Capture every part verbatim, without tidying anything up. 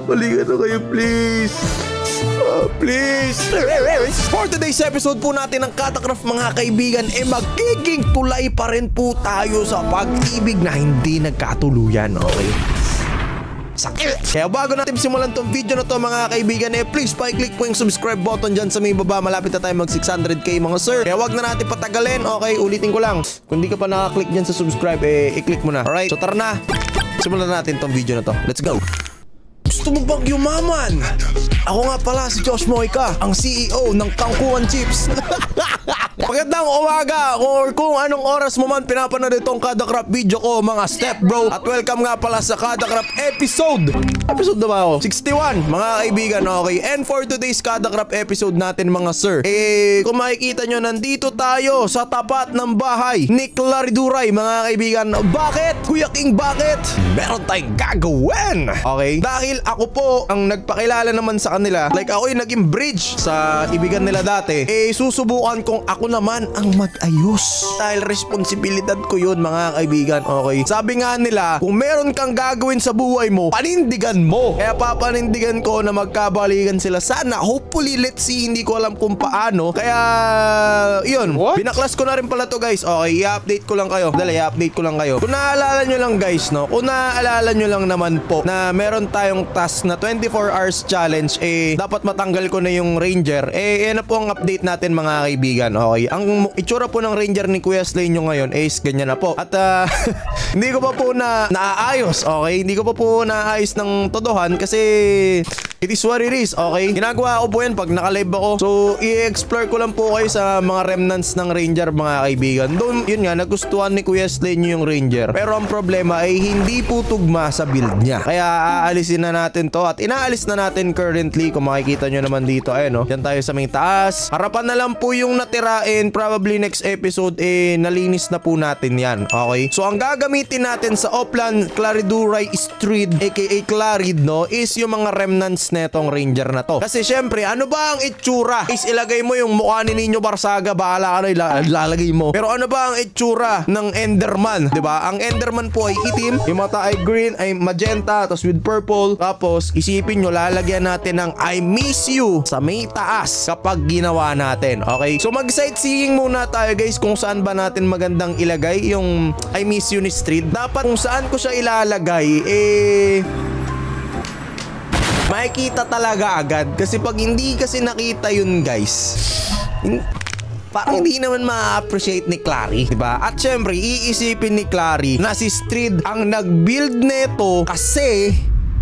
Halika na kayo, please. Uh, please. For today's episode po natin ng Katakraf mga kaibigan, eh magiging tulay pa rin po tayo sa pag-ibig na hindi nagkatuluyan, okay? Sakit! Kaya bago natin simulan tong video na to mga kaibigan, eh please pa-click po yung subscribe button dyan sa may baba. Malapit na tayo mag six hundred K mga sir. Kaya wag na natin patagalin, okay? Ulitin ko lang, kung di ka pa nakaklik dyan sa subscribe, eh i-click mo na. Alright, so tara na, simulan natin tong video na to. Let's go! Gusto mo bang yumaman? Ako nga pala si Josh Moica, ang C E O ng Kangkuan Chips. Magandang umaga or kung anong oras mo man pinapanood itong Kadakrap video ko mga step bro. At welcome nga pala sa Kadakrap episode Episode na ba ako? sixty-one mga kaibigan, okay? And for today's Kadakrap episode natin mga sir, eh kung makikita nyo, nandito tayo sa tapat ng bahay ni Clariduray mga kaibigan. Bakit? Kuya King, bakit? Meron tayong gagawin, okay? Dahil ako po ang nagpakilala naman sa kanila, like ako yung naging bridge sa ibigan nila dati, eh susubukan kong ako naman ang mag-ayos. Dahil responsibilidad ko yun mga kaibigan, okay? Sabi nga nila, kung meron kang gagawin sa buhay mo, panindigan mo. Kaya papanindigan ko na magkabalikan sila. Sana, hopefully, let's see, hindi ko alam kung paano. Kaya, yun, What? Binaklas ko na rin pala to guys. Okay, i-update ko lang kayo. Dali, i-update ko lang kayo. Kung naaalala nyo lang guys, no? Kung naaalala nyo lang naman po na meron tayong task na twenty-four hours challenge, eh, dapat matanggal ko na yung ranger. Eh, yan na po ang update natin mga kaibigan, okay? Ang itsura po ng ranger ni Kuya Slay nyo ngayon is ganyan na po. At uh, hindi ko pa po na naaayos, okay? Hindi ko pa po naaayos ng todohan kasi it is what it is, okay? Ginagawa ko po yan pag naka-live ako. So, i-explore ko lang po kayo sa mga remnants ng ranger mga kaibigan. Doon, yun nga, nagustuhan ni Kuya Slay nyo yung ranger. Pero ang problema ay hindi po tugma sa build niya. Kaya aalisin na natin to at inaalis na natin currently. Kung makikita nyo naman dito, ayun, no? Yan tayo sa may taas. Harapan na lang po yung natira. And probably next episode, eh, nalinis na po natin yan, okay? So, ang gagamitin natin sa Oplan Clariduray Street, aka Clarid, no, is yung mga remnants netong ranger na to. Kasi syempre, ano ba ang itsura? Is ilagay mo yung mukha ni Nino Barsaga, bahala ka na ilalagay mo. Pero ano ba ang itsura ng Enderman? Diba? Ang Enderman po ay itim, yung mata ay green, ay magenta, tapos with purple. Tapos, isipin nyo, lalagyan natin ng I miss you sa may taas kapag ginawa natin, okay? So, mag-site sightseeing muna tayo guys kung saan ba natin magandang ilagay yung I miss you ni Street. Dapat kung saan ko siya ilalagay, eh makikita talaga agad. Kasi pag hindi kasi nakita yun guys, parang hindi naman ma-appreciate ni Clary, diba? At syempre, iisipin ni Clary na si Street ang nag-build neto kasi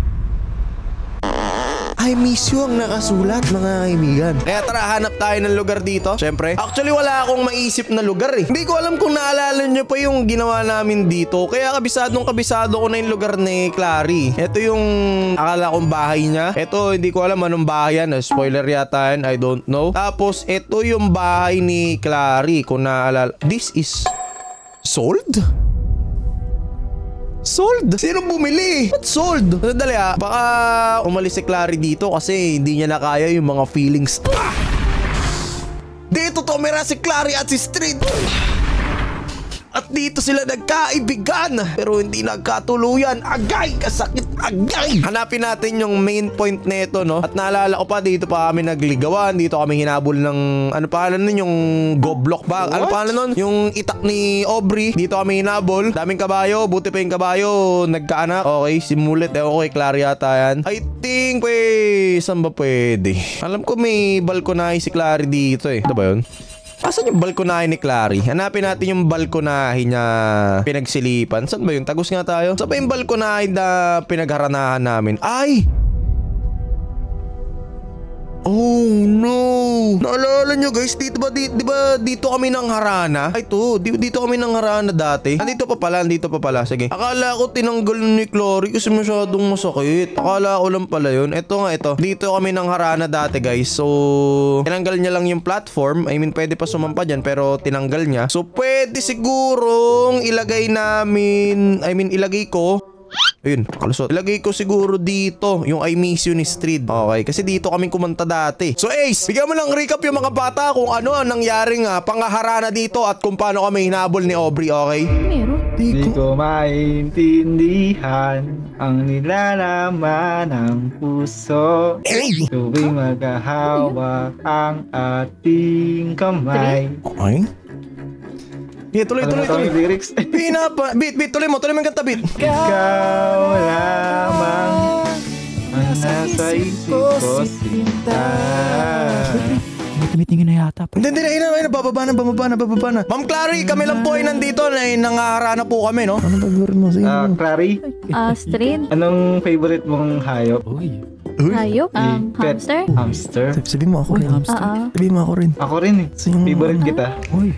I miss you ang nakasulat mga kaibigan. Kaya tara, hanap tayo ng lugar dito. Syempre, actually wala akong maisip na lugar eh. Hindi ko alam kung naalala nyo pa yung ginawa namin dito. Kaya kabisadong kabisado ko na yung lugar ni Clary. Ito yung akala kong bahay niya. Ito, hindi ko alam anong bahay yan. Spoiler yata yan, I don't know. Tapos, ito yung bahay ni Clary. Kung naalala, this is sold? Sold? Sino bumili? What sold? Dali ah, baka umalis si Clary dito kasi hindi niya na kaya yung mga feelings. Ah! Dito tumira si Clary at si Street. At dito sila nagkaibigan pero hindi nagkatuluyan. Agay! Kasakit! Agay! Hanapin natin yung main point neto, no? At naalala ko pa, dito pa kami nagligawan. Dito kami hinabol ng ano pangalan nun? Yung Goblock ba? What? Ano pangalan nun? Yung itak ni Aubrey. Dito kami hinabol. Daming kabayo. Buti pa yung kabayo nagkaanak. Okay, simulit. Eh, okay, Clary yata yan. I think, pwede. Saan ba pwede? Alam ko may balkonahe si Clary dito eh. Ito ba yun? Asan yung balkonahe ni Clary? Hanapin natin yung balkonahe niya pinagsilipan. Saan ba yun? Tagos nga tayo. Saan ba yung balkonahe na pinagharanahan namin? Ay! Oh no! Naalala nyo guys, dito ba, di, di ba dito kami ng harana? Ay to, di, dito kami ng harana dati. Nandito pa pala, nandito pa pala. Sige. Akala ko tinanggal ni Clary kasi masyadong masakit. Akala ko lang pala yun. Ito nga ito. Dito kami ng harana dati guys. So, tinanggal niya lang yung platform. I mean, pwede pa sumampa dyan pero tinanggal niya. So, pwede sigurong ilagay namin, I mean, ilagay ko Ayun, kalusot. Ilagay ko siguro dito yung I Miss You ni Street. Okay, kasi dito kaming kumanta dati. So Ace, bigyan mo lang recap yung mga bata kung ano ang nangyaring uh, pangaharana dito at kung paano kami hinabol ni Aubrey, okay? Meron. Di ko maintindihan ang nilalaman ng puso tuwing maghahawak ang ating kamay. Okay. Yeah, tuloy, tuloy, tuloy. Lyrics. Pinapa, beat, beat, tuloy mo, tuloy mo yung kanta, beat. Ikaw lamang ang nasa isip ko sinta. Tumitingin na yata. Hindi, hindi, hindi, hindi, bababa na, bababa na, bababa na. Ma'am Clary, kami lang po ay nandito na nangaharana po kami, no? Ano favorite mo? Ah, Clary, Ah, Street, anong favorite mong hayop? Uy. hayop, um, Pet. hamster. Hamster. Sabi mo ako Uy, rin. hamster. Ah, Sabi mo ako rin. Ako rin eh. So, yung- Favorite kita. Uy.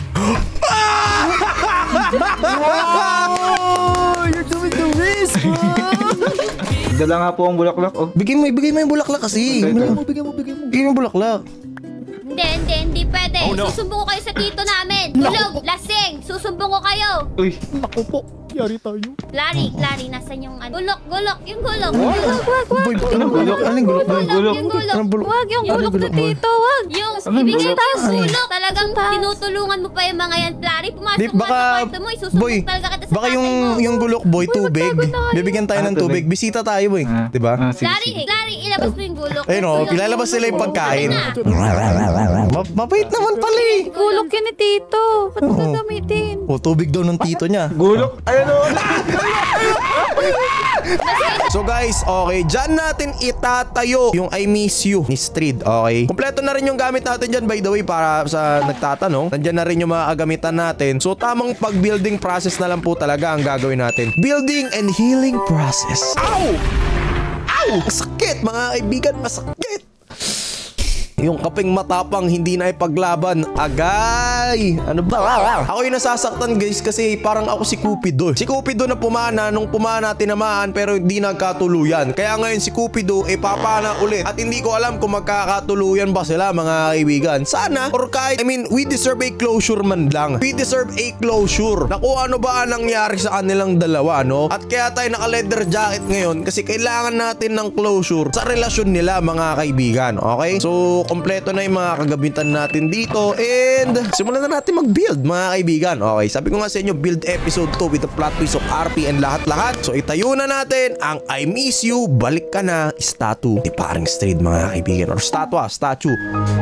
Oh, you're doing the risk. Dala nga po ang bulaklak oh. Bigay mo, bigay mo yung bulaklak kasi. Okay, Bigay okay. mo, bigay mo, bigay mo. Bigay mo yung bulaklak. Hindi, hindi, hindi pwede. Susumbong ko kayo sa tito namin. Tulog, lasing, susumbong ko kayo. Uy, Ako po. Yari tayo. Clary, Clary, nasan yung ano? Gulok, gulok, yung gulok. Gulok, wag, wag. Boy, anong gulok? Anong gulok? Anong gulok? Yung gulok. Anong bulok? Wag yung Anong gulok na gulok mo? tito, wag. Yung Anong ibigay gulok? tayo Ay. gulok. Talagang Taas. tinutulungan mo pa yung mga yan. Clary, pumasok Di, nga baka, sa kwarto mo. Isusumbong boy, talaga kita sa baka tatay yung, mo. yung gulok, boy, tubig. magtago na kayo. Bibigyan tayo Ah, ng tubig. tubig. Bisita tayo, boy. ah, Diba? Ah, sige, Clary, sige. Clary, ilabas mo yung gulok. Ayun o, Tulog. ilalabas nila yung pagkain. Na. Ma- mabait naman pala eh. Gulok yun ni tito. Ba't mo gagamitin? O, tubig daw ng tito niya. Gulok. Ayun oh. So guys, okay, dyan natin itatayo yung I Miss You ni Street, okay? Kompleto na rin yung gamit natin dyan, by the way, para sa nagtatanong. Nandyan na rin yung mga kagamitan natin. So tamang pag-building process na lang po talaga ang gagawin natin. Building and healing process. Ow! Ow! Masakit, mga kaibigan, masakit! Yung kaping matapang hindi na ipaglaban. Agay! Ano ba? Ako yung nasasaktan guys kasi parang ako si Cupido. Si Cupido na pumana nung pumana tinamaan pero hindi nagkatuluyan. Kaya ngayon si Cupido eh papana ulit. At hindi ko alam kung magkakatuluyan ba sila mga kaibigan. Sana or kahit I mean we deserve a closure man lang. We deserve a closure. Na kung ano ba ang nangyari sa kanilang dalawa, no? At kaya tayo naka leather jacket ngayon kasi kailangan natin ng closure sa relasyon nila mga kaibigan. Okay? So kompleto na yung mga kagamitan natin dito and simulan na natin mag-build mga kaibigan. Okay, sabi ko nga sa inyo, build episode two with the plot twist of R P and lahat-lahat. So itayo na natin ang I Miss You, Balik Ka Na statue ni paring Street mga kaibigan. Or statue, statue.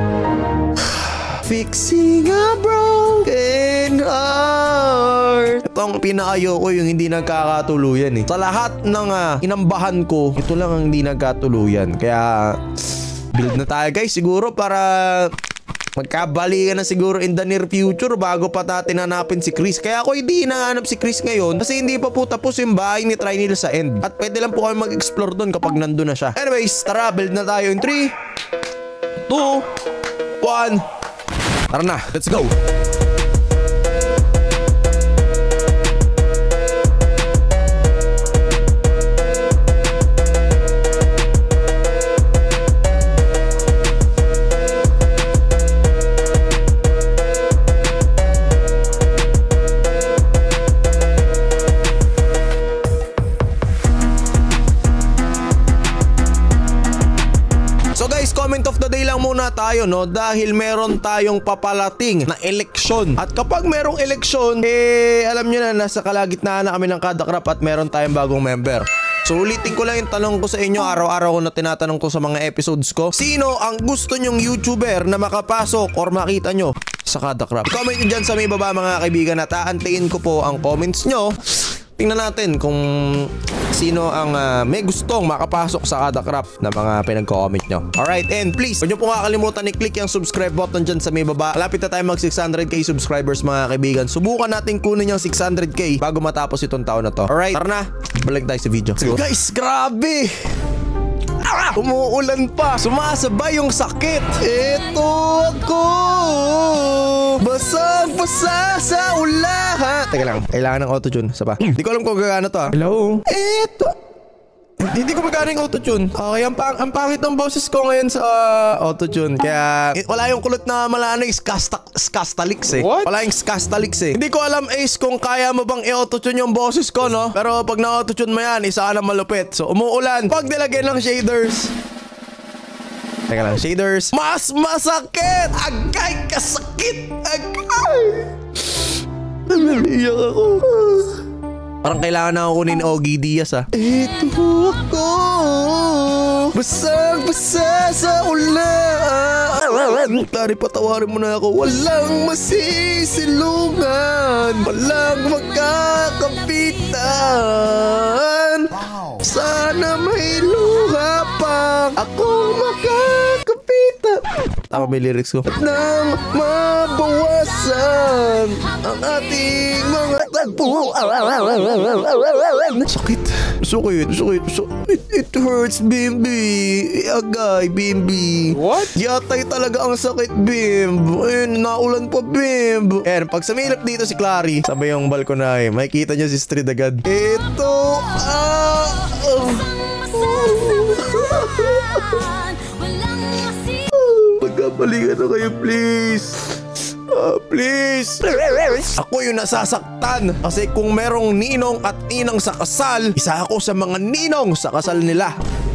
Fixing a broken heart. Ito ang pinakayo ko yung hindi nagkakatuluyan eh. Sa lahat ng uh, inambahan ko, ito lang ang hindi nagkatuluyan. Kaya build na tayo guys siguro para magkabalikan na siguro in the near future bago pa natin hanapin si Chris. Kaya ako hindi hinahanap si Chris ngayon kasi hindi pa po tapos yung bahay ni Trinil sa end. At pwede lang po kami mag-explore doon kapag nandun na siya. Anyways, tara, build na tayo in three, two, one. Tara na, let's go! Comment of the day lang muna tayo, no, dahil meron tayong papalating na eleksyon. At kapag merong eleksyon, eh alam nyo na, nasa kalagitnaan na kami ng Kadakrap at meron tayong bagong member. So ulitin ko lang yung tanong ko sa inyo, araw-araw ko na tinatanong ko sa mga episodes ko. Sino ang gusto nyong YouTuber na makapasok or makita nyo sa Kadakrap? Comment nyo dyan sa may baba mga kaibigan at aantayin ko po ang comments nyo. Tingnan natin kung sino ang uh, may gustong makapasok sa Kadakrap na mga pinag-comment nyo. Alright, and please, huwag nyo po kakalimutan i-click yung subscribe button dyan sa may baba. Lapit na tayo mag six hundred k subscribers mga kaibigan. Subukan natin kunin yung six hundred k bago matapos itong taon na to. Alright, tara na, balik tayo sa video. Guys, grabe! Ah! Umuulan pa. Sumasabay yung sakit. Ito ako. Basang-basa sa ulan. Teka lang. Kailangan ng autotune. Saba. Hindi ko alam kung gagana to ha. Hello? Ito. Hindi ko magana yung autotune. Okay, ang, pang ang pangit ng boses ko ngayon sa uh, autotune. Kaya eh, wala yung kulot na malano yung skasta skastalix eh. What? Wala yung skastalix eh. Hindi ko alam, Ace, kung kaya mo bang i-autotune yung boses ko, no? Pero pag na-autotune mo yan, isa ka na malupit. So, umuulan. Pag nilagyan ng shaders. Teka lang, shaders. Mas masakit! Agay kasakit! Agay! Naliyak ako. Parang kailangan na ako kunin Ogie Diaz ah. Ito ako, basang-basa sa ulan. Klari, patawarin mo na ako. Walang masisilungan, walang magkakapitan. Sana may luha pa ako makakapitan. Tama ba yung lyrics ko? At nang mabawasan ang ating mga tagpo. Sakit. Sakit. Sakit. It, it hurts, Bimbi. Agay, Bimbi. What? Yatay talaga ang sakit, Bim. Ayun, naulan pa, Bim. Ayan, pag sumilip dito si Clary, sabay yung balkonahe, makikita niya si Street agad. Ito, ah, uh, magkabalikan na kayo, please. Uh, please. Ako yung nasasaktan. Kasi kung merong ninong at inang sa kasal, isa ako sa mga ninong sa kasal nila.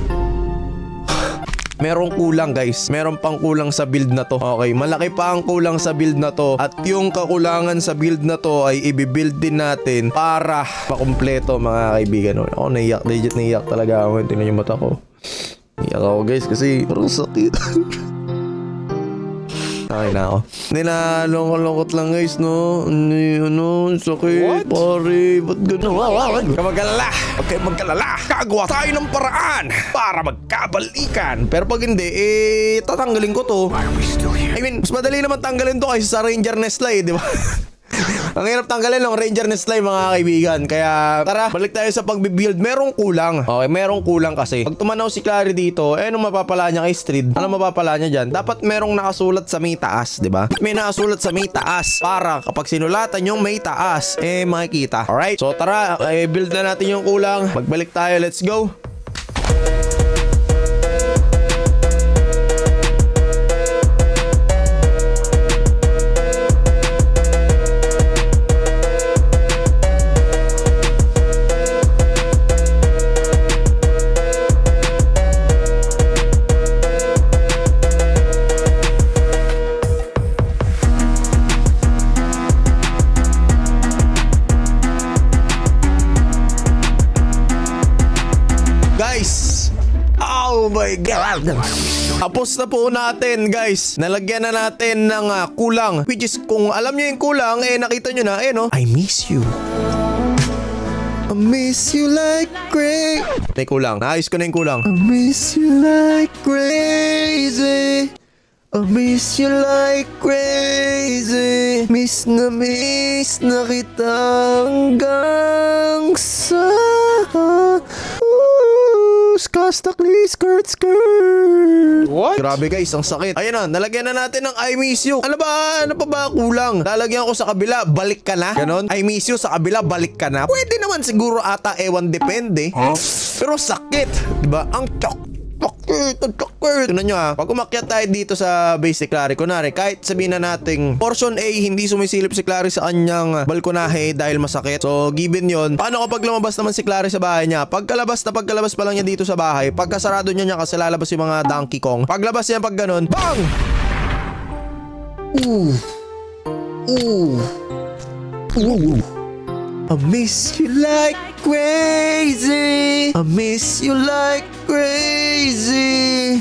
Merong kulang, guys. Meron pang kulang sa build na to. Okay, malaki pa ang kulang sa build na to. At yung kakulangan sa build na to ay ibibuild din natin para makumpleto, mga kaibigan. Ako naiyak, legit naiyak talaga ako. Tingnan yung mata ko. Naiyak ako, guys, kasi parang sakit. Okay na ako. Hindi na, lungkot-lungkot lang, guys, no? Ano, ano, sakit, pare, ba't gano'n? Huwag ka mag-alala, huwag kayo mag-alala. Gagawa tayo ng paraan para magkabalikan. Pero pag hindi, eh, tatanggalin ko to. I mean, mas madali naman tanggalin to kaysa sa Ranger Nestlay, di ba? Ang hirap tanggalin ng Ranger Nestlay, mga kaibigan. Kaya tara, balik tayo sa pagbibuild. Merong kulang. Okay, merong kulang kasi. Pag tumanaw si Clary dito, eh anong mapapala niya kay Street? Ano mapapala niya dyan? Dapat merong nakasulat sa may taas, di ba? May nakasulat sa may taas para kapag sinulatan yung may taas, eh makikita. Alright? So tara, eh, build na natin yung kulang. Magbalik tayo, let's go. Oh my God! Tapos na po natin, guys. Nalagyan na natin ng uh, kulang. Which is, kung alam nyo yung kulang, eh nakita nyo na, eh no? I miss you. I miss you like crazy. May kulang. Naayos ko na yung kulang. I miss you like crazy. I miss you like crazy. Miss na miss na kita hanggang sa Skastakli, skirt, skirt. What? Grabe, guys, ang sakit. Ayun na, nalagyan na natin ng I miss you. Ano ba, ano pa ba kulang? Lalagyan ko sa kabila, balik ka na. Ganon, I miss you, sa kabila, balik ka na. Pwede naman siguro ata, ewan, depende. Huh? Pero sakit, diba? Ang chok. Sakit, ang sakit. Tignan nyo ha, pag umakyat tayo dito sa base si Clary, kunwari, kahit sabihin na nating portion A, hindi sumisilip si Clary sa kanyang balkonahe dahil masakit. So, given yon, paano kapag lumabas naman si Clary sa bahay niya? Pagkalabas na pagkalabas pa lang niya dito sa bahay, pagkasarado niya niya kasi lalabas yung mga Donkey Kong. Paglabas niya pag ganun, bang! Ooh. Ooh. Ooh. I miss you like crazy. I miss you like crazy.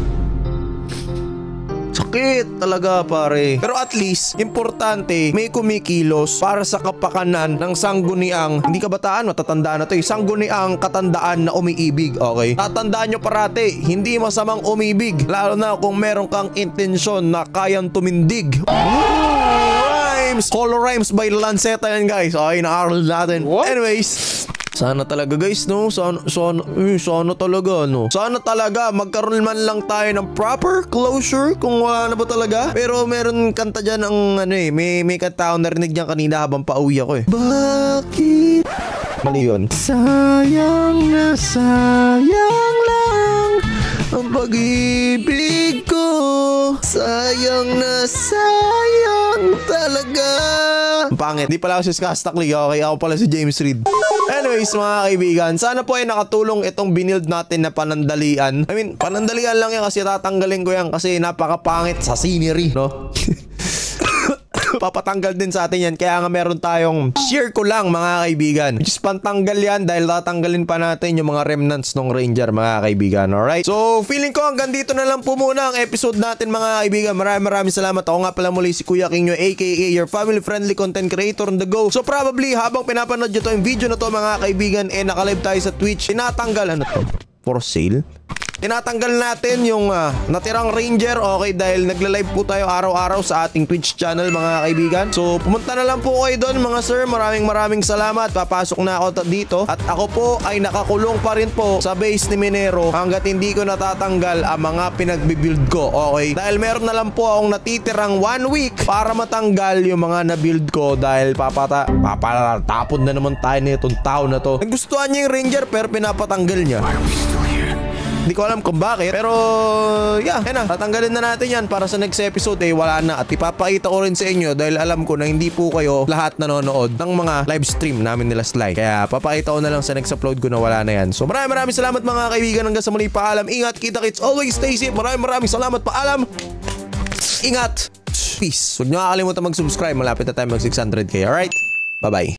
Sakit talaga, pare. Pero at least, importante, may kumikilos para sa kapakanan ng sangguniang, hindi kabataan, matatandaan na to eh, sangguniang katandaan na umiibig, okay? Tatandaan nyo parati, hindi masamang umibig, lalo na kung meron kang intensyon na kayang tumindig. Rhymes! Color Rhymes by Lanceta yan, guys. Okay, na-aral natin. What? Anyways, sana talaga, guys, no? Sana, sana, eh, sana talaga, no? Sana talaga magkaroon man lang tayo ng proper closure kung wala na ba talaga. Pero meron kanta dyan ang, ano eh, may, may kanta ako narinig dyan kanina habang pauwi ako eh. Bakit Mali yun. Sayang na sayang lang ang pag-ibig ko. Sayang na sayang talaga. Ang pangit. Di pala ako si Skastakli. Okay, ako pala si James Reid. Anyways, mga kaibigan, sana po ay nakatulong itong binild natin na panandalian. I mean, panandalian lang yan kasi tatanggalin ko yan kasi napakapangit sa scenery, no? Papatanggal din sa atin yan. Kaya nga meron tayong share ko lang, mga kaibigan. Which is pantanggal yan dahil tatanggalin pa natin yung mga remnants ng Ranger, mga kaibigan. Alright? So, feeling ko hanggang dito na lang po muna ang episode natin, mga kaibigan. Maraming maraming salamat. Ako nga pala muli si Kuya King nyo, aka your family-friendly content creator on the go. So, probably habang pinapanood nyo to yung video na to, mga kaibigan, eh nakalive tayo sa Twitch. Tinatanggal, ano to? For sale? Tinatanggal natin yung uh, natirang Ranger, okay, dahil nagla-live po tayo araw-araw sa ating Twitch channel, mga kaibigan. So, pumunta na lang po kayo doon, mga sir. Maraming maraming salamat. Papasok na ako dito. At ako po ay nakakulong pa rin po sa base ni Minero hanggat hindi ko natatanggal ang mga pinagbibuild ko, okay? Dahil meron na lang po akong natitirang one week para matanggal yung mga nabuild ko dahil papata papatapon na naman tayo nitong tao na to. Nagustuhan niya yung Ranger pero pinapatanggal niya. Hindi ko alam kung bakit. Pero, yeah, yan na. Tatanggalin na natin yan para sa next episode eh, wala na. At ipapakita ko rin sa inyo dahil alam ko na hindi po kayo lahat nanonood ng mga live stream namin nila Sly. Kaya papakita ko na lang sa next upload ko na wala na yan. So, maraming maraming salamat, mga kaibigan. Hanggang sa muli, paalam. Ingat, kita kits. Always stay safe. Maraming maraming salamat, paalam. Ingat. Peace. Huwag nyo kakalimutan mag-subscribe. Malapit na tayo mag six hundred K. Alright? Bye-bye.